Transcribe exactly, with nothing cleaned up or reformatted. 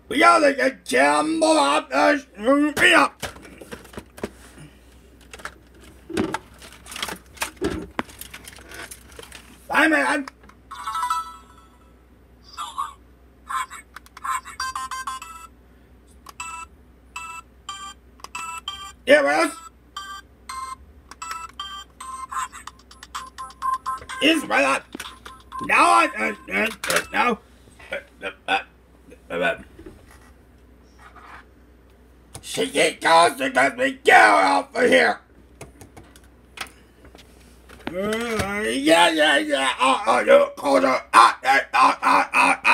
不要那个钱不拿呃不要。来没人？Here else? Is right. Now I uh, uh, uh, now. Uh, uh, uh, uh, she can't cause it because we get out of here. Uh, yeah, yeah, yeah. Oh, oh, you called her. Ah, ah, ah, ah, ah.